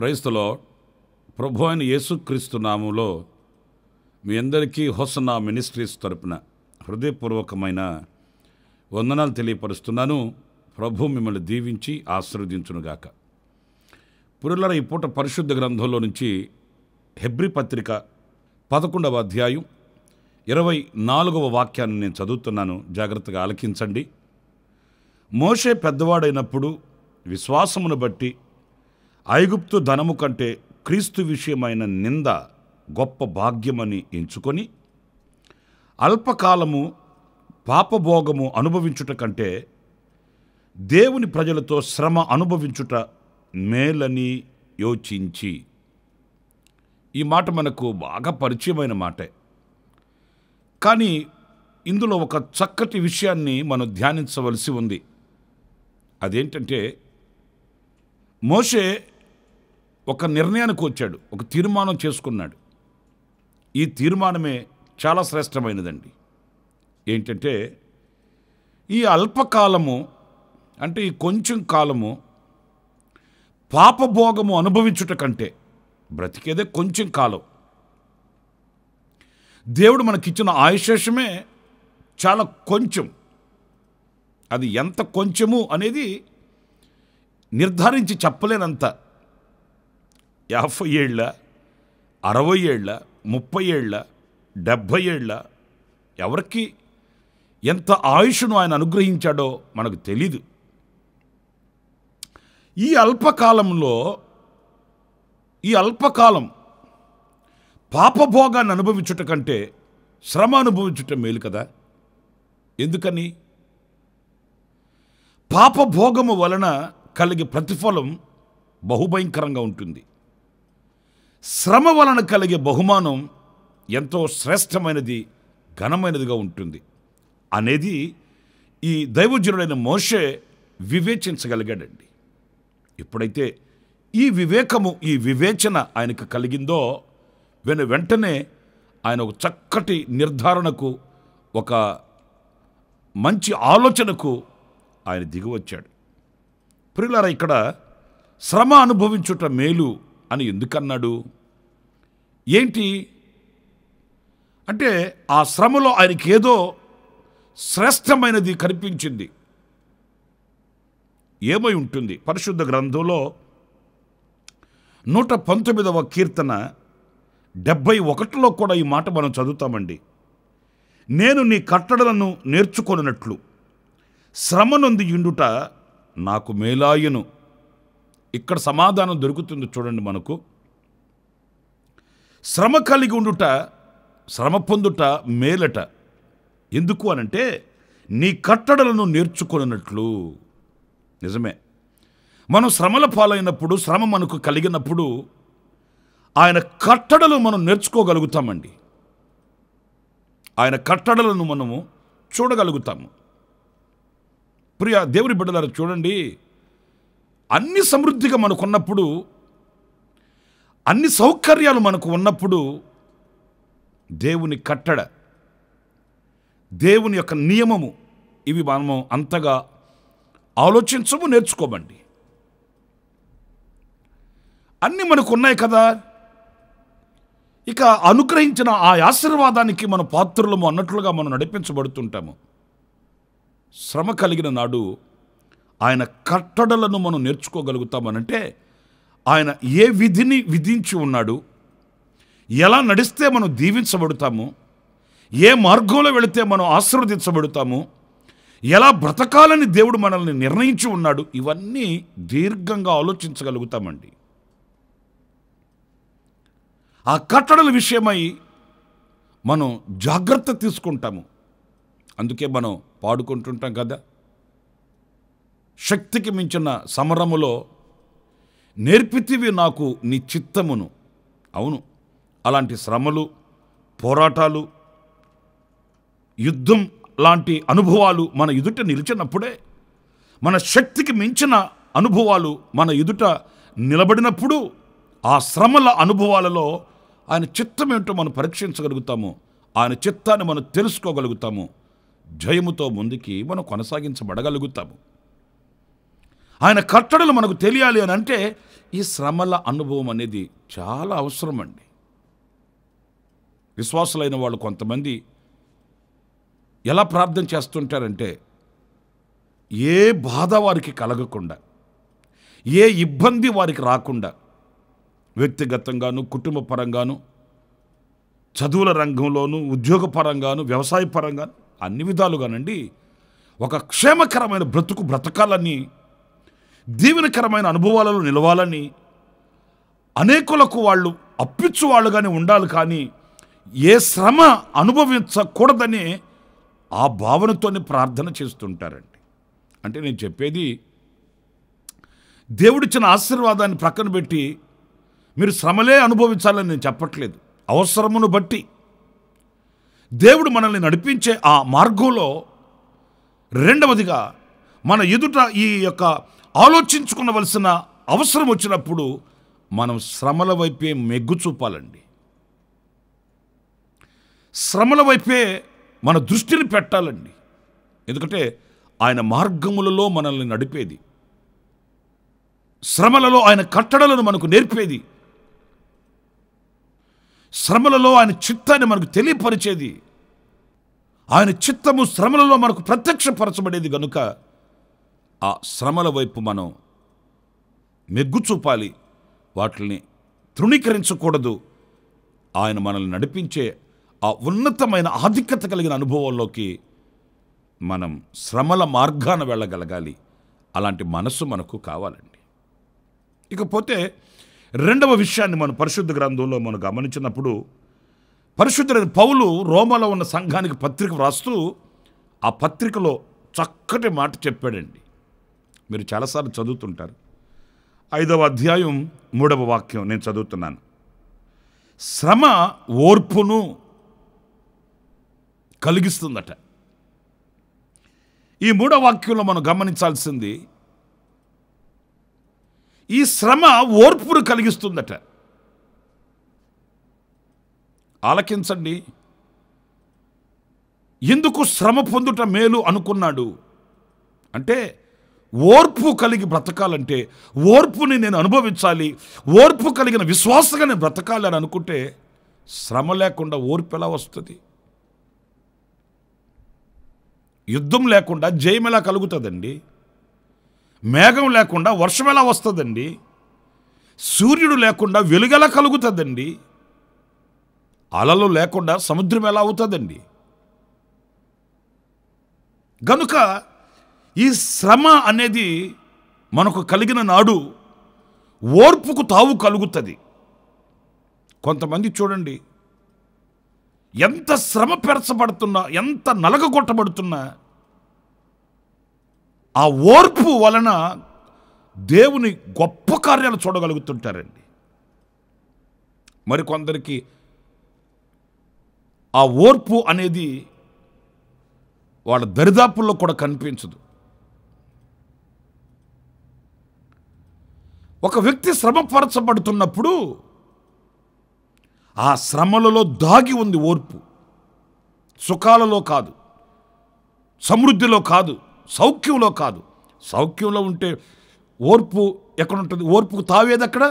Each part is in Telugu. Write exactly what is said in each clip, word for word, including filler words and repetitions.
Praise the lord. ప్రభు అయిన యేసుక్రీస్తు నామములో మీ అందరికీ హోసన్నా మినిస్ట్రీస్ తరపున హృదయపూర్వకమైన వందనాలు తెలియపరుస్తున్నాను. ప్రభు మిమ్మల్ని దీవించి ఆశీర్వదించునుగాక. పురులర ఈ పూట పరిశుద్ధ గ్రంథంలో నుంచి హెబ్రీ పత్రిక పదకొండవ అధ్యాయం ఇరవై నాలుగవ వాక్యాన్ని నేను చదువుతున్నాను, జాగ్రత్తగా ఆలకించండి. మోషే పెద్దవాడైనప్పుడు విశ్వాసమును బట్టి ఐగుప్తు ధనము కంటే క్రీస్తు విషయమైన నింద గొప్ప భాగ్యమని ఎంచుకొని అల్పకాలము పాపభోగము అనుభవించుట కంటే దేవుని ప్రజలతో శ్రమ అనుభవించుట మేలని యోచించి. ఈ మాట మనకు బాగా పరిచయమైన మాటే, కానీ ఇందులో ఒక చక్కటి విషయాన్ని మనం ధ్యానించవలసి ఉంది. అదేంటంటే, మోషే ఒక నిర్ణయానికి వచ్చాడు, ఒక తీర్మానం చేసుకున్నాడు. ఈ తీర్మానమే చాలా శ్రేష్టమైనదండి. ఏంటంటే, ఈ అల్పకాలము అంటే ఈ కొంచెం కాలము పాపభోగము అనుభవించుట కంటే, బ్రతికేదే కొంచెం కాలం, దేవుడు మనకిచ్చిన ఆయుశేషమే చాలా కొంచెం. అది ఎంత కొంచెము అనేది నిర్ధారించి చెప్పలేనంత. యాభై ఏళ్ళ, అరవై ఏళ్ళ, ముప్పై ఏళ్ళ, డెబ్భై ఏళ్ళ, ఎవరికి ఎంత ఆయుష్ను ఆయన అనుగ్రహించాడో మనకు తెలీదు. ఈ అల్పకాలంలో ఈ అల్పకాలం పాపభోగాన్ని అనుభవించుట కంటే శ్రమ అనుభవించుట మేలు కదా. ఎందుకని? పాపభోగము వలన కలిగే ప్రతిఫలం బహుభయంకరంగా ఉంటుంది. శ్రమ వలన కలిగే బహుమానం ఎంతో శ్రేష్టమైనది, ఘనమైనదిగా ఉంటుంది అనేది ఈ దైవజనుడైన మోషే వివేచించగలిగాడండి. ఎప్పుడైతే ఈ వివేకము, ఈ వివేచన ఆయనకు కలిగిందో వెను వెంటనే ఆయన ఒక చక్కటి నిర్ధారణకు, ఒక మంచి ఆలోచనకు ఆయన దిగివచ్చాడు. ప్రియులారా, ఇక్కడ శ్రమ అనుభవించుట మేలు అని ఎందుకన్నాడు? ఏంటి అంటే, ఆ శ్రమలో ఆయనకి ఏదో శ్రేష్టమైనది కనిపించింది. ఏమై ఉంటుంది? పరిశుద్ధ గ్రంథంలో నూట పంతొమ్మిదవ కీర్తన డెబ్భై ఒకటిలో కూడా ఈ మాట మనం చదువుతామండి. నేను నీ కట్టడలను నేర్చుకొనున్నట్లు శ్రమ నొంది ఇండుట నాకు మేలాయను. ఇక్కడ సమాధానం దొరుకుతుంది చూడండి మనకు. శ్రమ కలిగి ఉండుట, శ్రమ పొందుట మేలట. ఎందుకు అనంటే, నీ కట్టడలను నేర్చుకొనున్నట్లు. నిజమే, మనం శ్రమల పాలైనప్పుడు, శ్రమ మనకు కలిగినప్పుడు ఆయన కట్టడలు మనం నేర్చుకోగలుగుతామండి. ఆయన కట్టడలను మనము చూడగలుగుతాము. ప్రియ దేవుని బిడ్డలారా, చూడండి, అన్ని సమృద్ధిగా మనకున్నప్పుడు, అన్ని సౌకర్యాలు మనకు ఉన్నప్పుడు దేవుని కట్టడ, దేవుని యొక్క నియమము, ఇవి మనము అంతగా ఆలోచించము, నేర్చుకోమండి. అన్నీ మనకు ఉన్నాయి కదా. ఇక అనుగ్రహించిన ఆ ఆశీర్వాదానికి మన పాత్రులము అన్నట్లుగా మనం నడిపించబడుతుంటాము. శ్రమ కలిగిన నాడు ఆయన కట్టడలను మనం నేర్చుకోగలుగుతామనంటే, ఆయన ఏ విధిని విధించి ఉన్నాడు, ఎలా నడిస్తే మనం దీవించబడతాము, ఏ మార్గంలో వెళితే మనం ఆశీర్వదించబడతాము, ఎలా బ్రతకాలని దేవుడు మనల్ని నిర్ణయించి ఉన్నాడు, ఇవన్నీ దీర్ఘంగా ఆలోచించగలుగుతామండి. ఆ కట్టడల విషయమై మనం జాగ్రత్త తీసుకుంటాము. అందుకే మనం పాడుకుంటుంటాం కదా, శక్తికి మించిన సమరములో నేర్పితివి నాకు నీ చిత్తమును. అవును, అలాంటి శ్రమలు, పోరాటాలు, యుద్ధం లాంటి అనుభవాలు మన ఎదుట నిలిచినప్పుడే, మన శక్తికి మించిన అనుభవాలు మన ఎదుట నిలబడినప్పుడు, ఆ శ్రమల అనుభవాలలో ఆయన చిత్తం ఏంటో మనం పరీక్షించగలుగుతాము. ఆయన చిత్తాన్ని మనం తెలుసుకోగలుగుతాము. జయముతో ముందుకి మనం కొనసాగించబడగలుగుతాము. ఆయన కట్టడలు మనకు తెలియాలి అని అంటే ఈ శ్రమల అనుభవం అనేది చాలా అవసరం అండి. విశ్వాసులైన వాళ్ళు కొంతమంది ఎలా ప్రార్థన చేస్తుంటారంటే, ఏ బాధ వారికి కలగకుండా, ఏ ఇబ్బంది వారికి రాకుండా, వ్యక్తిగతంగాను, కుటుంబ పరంగాను, చదువుల రంగంలోనూ, ఉద్యోగపరంగాను, వ్యవసాయ పరంగాను, అన్ని విధాలుగానండి ఒక క్షేమకరమైన బ్రతుకు బ్రతకాలని, దీవెనకరమైన అనుభవాలలో నిలవాలని, అనేకులకు వాళ్ళు అప్పిచ్చు వాళ్ళుగానే ఉండాలి, కానీ ఏ శ్రమ అనుభవించకూడదని ఆ భావనతోనే ప్రార్థన చేస్తుంటారండి. అంటే నేను చెప్పేది, దేవుడిచ్చిన ఆశీర్వాదాన్ని ప్రక్కన పెట్టి మీరు శ్రమలే అనుభవించాలని నేను చెప్పట్లేదు. అవసరమును బట్టి దేవుడు మనల్ని నడిపించే ఆ మార్గంలో రెండవదిగా మన ఎదుట ఈ యొక్క ఆలోచించుకునవలసిన అవసరం వచ్చినప్పుడు మనం శ్రమల వైపే మెగ్గు చూపాలండి. శ్రమల వైపే మన దృష్టిని పెట్టాలండి. ఎందుకంటే ఆయన మార్గములలో మనల్ని నడిపేది, శ్రమలలో ఆయన కట్టడలను మనకు నేర్పేది, శ్రమలలో ఆయన చిత్తాన్ని మనకు తెలియపరిచేది, ఆయన చిత్తము శ్రమలలో మనకు ప్రత్యక్షపరచబడేది కనుక ఆ శ్రమల వైపు మనం మెగ్గు చూపాలి, వాటిని తృణీకరించకూడదు. ఆయన మనల్ని నడిపించే ఆ ఉన్నతమైన ఆధిక్యత కలిగిన అనుభవంలోకి మనం శ్రమల మార్గాన వెళ్ళగలగాలి. అలాంటి మనస్సు మనకు కావాలండి. ఇకపోతే రెండవ విషయాన్ని మనం పరిశుద్ధ గ్రంథంలో మనం గమనించినప్పుడు, పరిశుద్ధుడైన పౌలు రోమాలో ఉన్న సంఘానికి పత్రిక వ్రాస్తూ ఆ పత్రికలో చక్కటి మాట చెప్పాడండి. మీరు చాలాసార్లు చదువుతుంటారు. ఐదవ అధ్యాయం మూడవ వాక్యం నేను చదువుతున్నాను. శ్రమ ఓర్పును కలిగిస్తుందట. ఈ మూడవ వాక్యంలో మనం గమనించాల్సింది, ఈ శ్రమ ఓర్పును కలిగిస్తుందట. ఆలకించండి. ఎందుకు శ్రమ పొందుట మేలు అనుకున్నాడు అంటే, ఓర్పు కలిగి బ్రతకాలంటే, ఓర్పుని నేను అనుభవించాలి, ఓర్పు కలిగిన విశ్వాసంగా నేను బ్రతకాలి అని అనుకుంటే శ్రమ లేకుండా ఓర్పు ఎలా వస్తుంది? యుద్ధం లేకుండా జయం ఎలా కలుగుతుందండి? మేఘం లేకుండా వర్షం ఎలా వస్తుందండి? సూర్యుడు లేకుండా వెలుగు ఎలా కలుగుతుందండి? అలలు లేకుండా సముద్రం ఎలా అవుతుందండి? గనుక ఈ శ్రమ అనేది మనకు కలిగిన నాడు ఓర్పుకు తావు కలుగుతుంది. కొంతమంది చూడండి, ఎంత శ్రమ పెరచబడుతున్నా, ఎంత నలగగొట్టబడుతున్నా ఆ ఓర్పు వలన దేవుని గొప్ప కార్యాలు చూడగలుగుతుంటారండి. మరికొందరికి ఆ ఓర్పు అనేది వాళ్ళ దరిదాపుల్లో కూడా కనిపించదు. ఒక వ్యక్తి శ్రమపరచబడుతున్నప్పుడు ఆ శ్రమలలో దాగి ఉంది ఓర్పు. సుఖాలలో కాదు, సమృద్ధిలో కాదు, సౌఖ్యంలో కాదు. సౌఖ్యంలో ఉంటే ఓర్పు ఎక్కడ ఉంటుంది? ఓర్పుకు తావేది అక్కడ.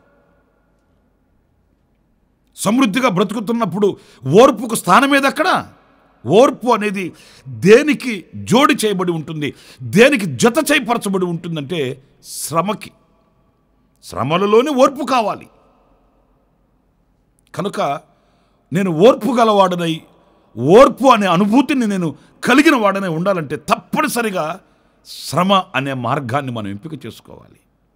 సమృద్ధిగా బ్రతుకుతున్నప్పుడు ఓర్పుకు స్థానం ఏది అక్కడ? ఓర్పు అనేది దేనికి జోడి చేయబడి ఉంటుంది, దేనికి జత చేయపరచబడి ఉంటుందంటే శ్రమకి. శ్రమలలోనే ఓర్పు కావాలి. కనుక నేను ఓర్పు గలవాడనై, ఓర్పు అనే అనుభూతిని నేను కలిగిన వాడనే ఉండాలంటే తప్పనిసరిగా శ్రమ అనే మార్గాన్ని మనం ఎంపిక చేసుకోవాలి.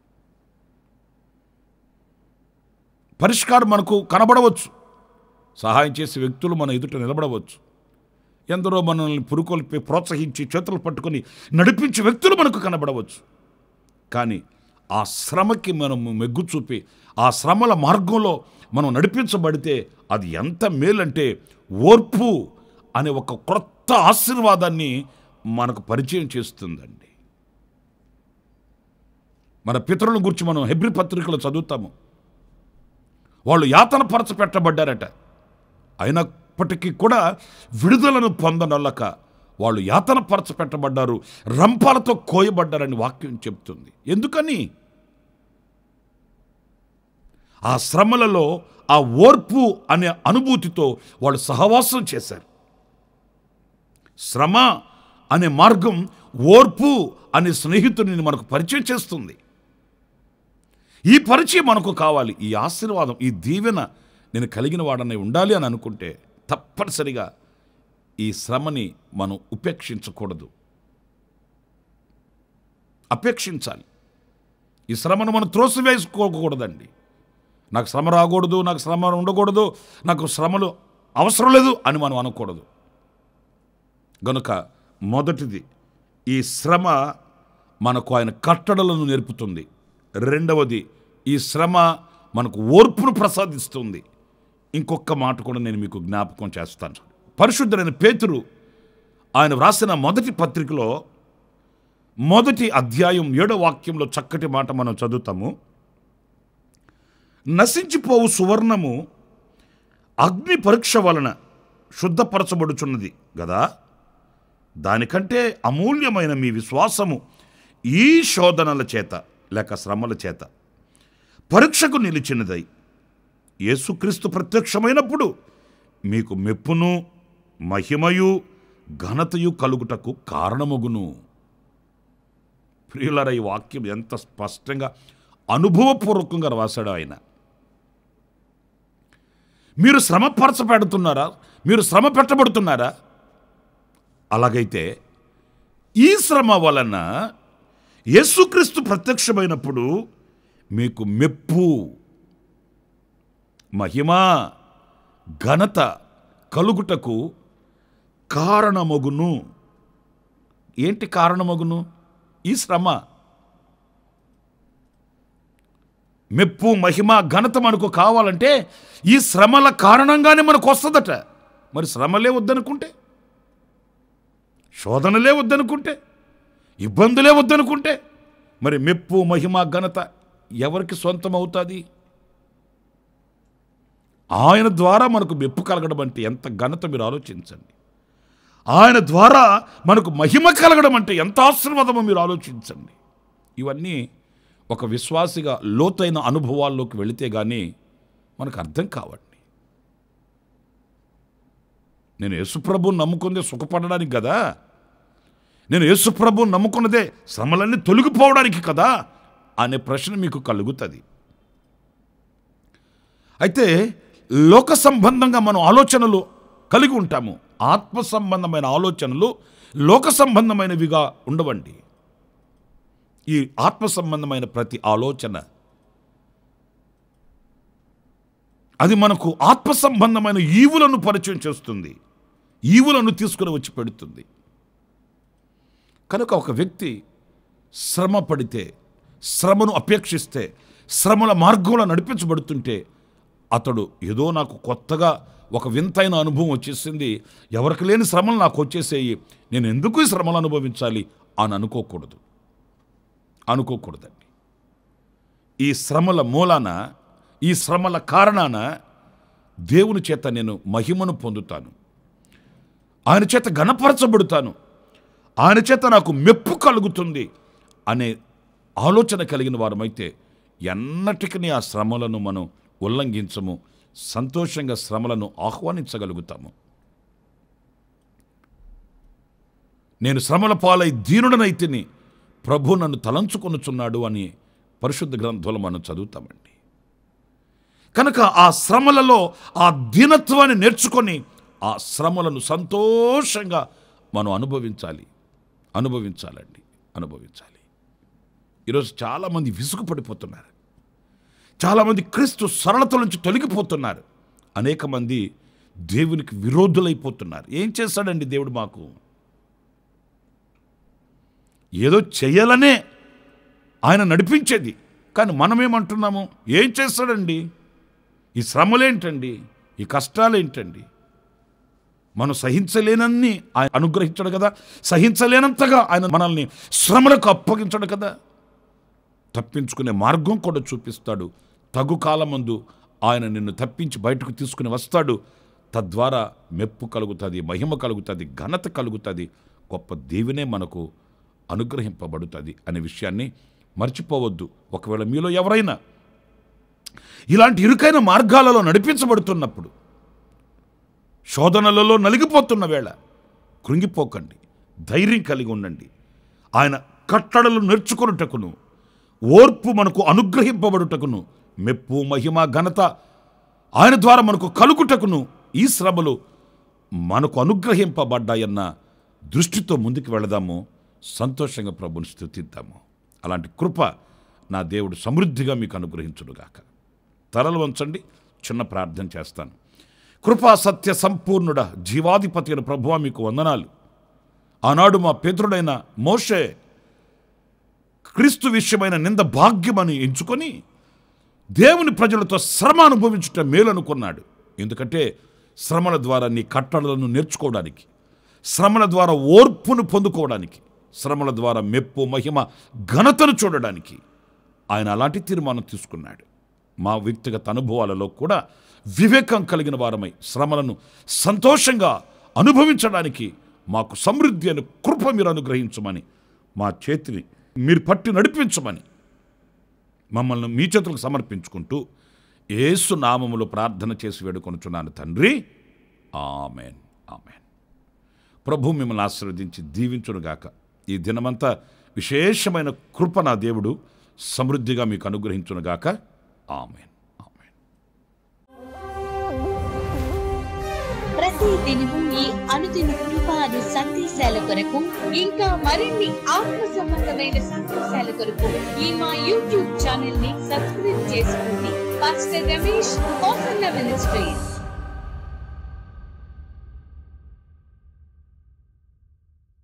పరిష్కారం మనకు కనబడవచ్చు, సహాయం చేసే వ్యక్తులు మన ఎదుట నిలబడవచ్చు, ఎందరో మనల్ని పురుకొల్పి ప్రోత్సహించి చేతులు పట్టుకొని నడిపించే వ్యక్తులు మనకు కనబడవచ్చు. కానీ ఆ శ్రమకి మనం మెగ్గు చూపి ఆ శ్రమల మార్గంలో మనం నడిపించబడితే అది ఎంత మేలంటే, ఓర్పు అనే ఒక క్రొత్త ఆశీర్వాదాన్ని మనకు పరిచయం చేస్తుందండి. మన పితరుల గురించి మనం హెబ్రీ పత్రికలో చదువుతాము. వాళ్ళు యాతన పరచ పెట్టబడ్డారట, అయినప్పటికీ కూడా విడుదలను పొందనొల్లక వాళ్ళు యాతన పరచ పెట్టబడ్డారు, రంపాలతో కోయబడ్డారని వాక్యం చెప్తుంది. ఎందుకని? ఆ శ్రమలలో ఆ ఓర్పు అనే అనుభూతితో వాళ్ళు సహవాసం చేశారు. శ్రమ అనే మార్గం ఓర్పు అనే స్నేహితుడిని మనకు పరిచయం చేస్తుంది. ఈ పరిచయం మనకు కావాలి. ఈ ఆశీర్వాదం, ఈ దీవెన నేను కలిగిన వాడనే ఉండాలి అని అనుకుంటే తప్పనిసరిగా ఈ శ్రమని మనం ఉపేక్షించకూడదు, అపేక్షించాలి. ఈ శ్రమను మనం త్రోసివేసుకోకూడదండి. నాకు శ్రమ రాకూడదు, నాకు శ్రమ ఉండకూడదు, నాకు శ్రమలు అవసరం లేదు అని మనం అనకూడదు. గనుక మొదటిది, ఈ శ్రమ మనకు ఆయన కట్టడలను నేర్పుతుంది. రెండవది, ఈ శ్రమ మనకు ఓర్పును ప్రసాదిస్తుంది. ఇంకొక మాట కూడా నేను మీకు జ్ఞాపకం చేస్తాను. పరిశుద్ధుడైన పేతురు ఆయన వ్రాసిన మొదటి పత్రికలో మొదటి అధ్యాయం ఏడో వాక్యంలో చక్కటి మాట మనం చదువుతాము. నశించిపోవు సువర్ణము అగ్ని పరీక్ష వలన శుద్ధపరచబడుచున్నది గదా, దానికంటే అమూల్యమైన మీ విశ్వాసము ఈ శోధనల చేత లేక శ్రమల చేత పరీక్షకు నిలిచినదై యేసుక్రీస్తు ప్రత్యక్షమైనప్పుడు మీకు మెప్పును మహిమయు ఘనతయు కలుగుటకు కారణమగును. ప్రియులారా, ఈ వాక్యం ఎంత స్పష్టంగా అనుభవపూర్వకంగా రాశాడు ఆయన. మీరు శ్రమ పరచబడుతున్నారా? మీరు శ్రమ పెట్టబడుతున్నారా? అలాగైతే ఈ శ్రమ వలన యేసుక్రీస్తు ప్రత్యక్షమైనప్పుడు మీకు మెప్పు, మహిమ, ఘనత కలుగుటకు కారణమగును. ఏంటి కారణమగును? ఈ శ్రమ. మెప్పు, మహిమ, ఘనత మనకు కావాలంటే ఈ శ్రమల కారణంగానే మనకు వస్తుందట. మరి శ్రమలే వద్దనుకుంటే, శోధనలే వద్దనుకుంటే, ఇబ్బందులే వద్దనుకుంటే మరి మెప్పు, మహిమ, ఘనత ఎవరికి సొంతం అవుతుంది? ఆయన ద్వారా మనకు మెప్పు కలగడం అంటే ఎంత ఘనత మీరు ఆలోచించండి. ఆయన ద్వారా మనకు మహిమ కలగడం అంటే ఎంత ఆశీర్వాదమో మీరు ఆలోచించండి. ఇవన్నీ ఒక విశ్వాసిగా లోతైన అనుభవాల్లోకి వెళితే కానీ మనకు అర్థం కావండి. నేను యేసుప్రభుని నమ్ముకుందే సుఖపడడానికి కదా, నేను యేసుప్రభుని నమ్ముకున్నదే శ్రమలన్నీ తొలగిపోవడానికి కదా అనే ప్రశ్న మీకు కలుగుతుంది. అయితే లోక సంబంధంగా మనం ఆలోచనలు కలిగి ఉంటాము. ఆత్మ సంబంధమైన ఆలోచనలు లోక సంబంధమైనవిగా ఉండవండి. ఈ ఆత్మ సంబంధమైన ప్రతి ఆలోచన అది మనకు ఆత్మ సంబంధమైన ఈవులను పరిచయం చేస్తుంది, ఈవులను తీసుకుని వచ్చి పెడుతుంది. కనుక ఒక వ్యక్తి శ్రమ పడితే, శ్రమను అపేక్షిస్తే, శ్రమల మార్గంలో నడిపించబడుతుంటే అతడు ఏదో నాకు కొత్తగా ఒక వింతైన అనుభవం వచ్చేసింది, ఎవరికి లేని శ్రమలు నాకు వచ్చేసేయి, నేను ఎందుకు ఈ శ్రమలు అనుభవించాలి అని అనుకోకూడదు అనుకోకూడదండి. ఈ శ్రమల మూలాన, ఈ శ్రమల కారణాన దేవుని చేత నేను మహిమను పొందుతాను, ఆయన చేత ఘనపరచబడుతాను, ఆయన చేత నాకు మెప్పు కలుగుతుంది అనే ఆలోచన కలిగిన వారమైతే ఎన్నటికీ ఆ శ్రమలను మనం ఉల్లంఘించము, సంతోషంగా శ్రమలను ఆహ్వానించగలుగుతాము. నేను శ్రమల పాలై దీనుడనైతిని, ప్రభు నన్ను తలంచుకొనుచున్నాడు అని పరిశుద్ధ గ్రంథంలో మనం చదువుతామండి. కనుక ఆ శ్రమలలో ఆ దీనత్వాన్ని నేర్చుకొని ఆ శ్రమలను సంతోషంగా మనం అనుభవించాలి అనుభవించాలండి అనుభవించాలి. ఈరోజు చాలామంది విసుగు పడిపోతున్నారు, చాలామంది క్రీస్తు సరళత నుంచి తొలగిపోతున్నారు, అనేక మంది దేవునికి విరోధులైపోతున్నారు. ఏం చేశాడండి దేవుడు మాకు? ఏదో చెయ్యాలనే ఆయన నడిపించేది, కానీ మనమేమంటున్నాము? ఏం చేస్తాడండి? ఈ శ్రమలేంటండి? ఈ కష్టాలేంటండి? మనం సహించలేనన్ని ఆయన అనుగ్రహించడు కదా, సహించలేనంతగా ఆయన మనల్ని శ్రమలకు అప్పగించడు కదా. తప్పించుకునే మార్గం కూడా చూపిస్తాడు. తగు కాలమందు ఆయన నిన్ను తప్పించి బయటకు తీసుకుని వస్తాడు. తద్వారా మెప్పు కలుగుతుంది, మహిమ కలుగుతుంది, ఘనత కలుగుతుంది, గొప్ప దీవెనే మనకు అనుగ్రహింపబడుతుంది అనే విషయాన్ని మర్చిపోవద్దు. ఒకవేళ మీలో ఎవరైనా ఇలాంటి ఇరుకైన మార్గాలలో నడిపించబడుతున్నప్పుడు, శోధనలలో నలిగిపోతున్న వేళ కృంగిపోకండి, ధైర్యం కలిగి ఉండండి. ఆయన కట్టడలు నేర్చుకొనుటకును, ఓర్పు మనకు అనుగ్రహింపబడుటకును, మెప్పు మహిమ ఘనత ఆయన ద్వారా మనకు కలుగుటకును ఈ శ్రమలు మనకు అనుగ్రహింపబడ్డాయన్న దృష్టితో ముందుకు వెళదాము. సంతోషంగా ప్రభుని స్తుతిద్దాము. అలాంటి కృప నా దేవుడు సమృద్ధిగా మీకు అనుగ్రహించునుగాక. తలలు వంచండి, చిన్న ప్రార్థన చేస్తాను. కృపా సత్య సంపూర్ణుడ జీవాధిపతి అయిన ప్రభువా మీకు వందనాలు. ఆనాడు మా పితరుడైన మోషే క్రీస్తు విషయమైన నింద భాగ్యమని ఎంచుకొని దేవుని ప్రజలతో శ్రమ అనుభవించుట మేలనుకున్నాడు. ఎందుకంటే శ్రమల ద్వారా నీ కట్టడలను నేర్చుకోవడానికి, శ్రమల ద్వారా ఓర్పును పొందుకోవడానికి, శ్రమల ద్వారా మెప్పు మహిమ ఘనతను చూడడానికి ఆయన అలాంటి తీర్మానం తీసుకున్నాడు. మా వ్యక్తిగత అనుభవాలలో కూడా వివేకం కలిగిన వారమై శ్రమలను సంతోషంగా అనుభవించడానికి మాకు సమృద్ధి అని కృప మీరు అనుగ్రహించమని, మా చేతిని మీరు పట్టి నడిపించమని మమ్మల్ని మీ చేతులకు సమర్పించుకుంటూ యేసు నామములో ప్రార్థన చేసి వేడుకొనుచున్నాను తండ్రి. Amen, amen. ప్రభు మిమ్మల్ని ఆశీర్వదించి దీవించునుగాక. ఈ దినమంతా విశేషమైన కృప నా దేవుడు సమృద్ధిగా మీకు అనుగ్రహించునుగాక. Amen, amen. ప్రతి దినము ఈ అనుదిన కృప అను సందేశాల కొరకు, ఇంకా మరిన్ని ఆత్మ సంబంధమైన సందేశాల కొరకు ఈ మా యూట్యూబ్ ఛానల్ ని సబ్స్క్రైబ్ చేసుకోండి. Pastor Ramesh Hosanna ministries.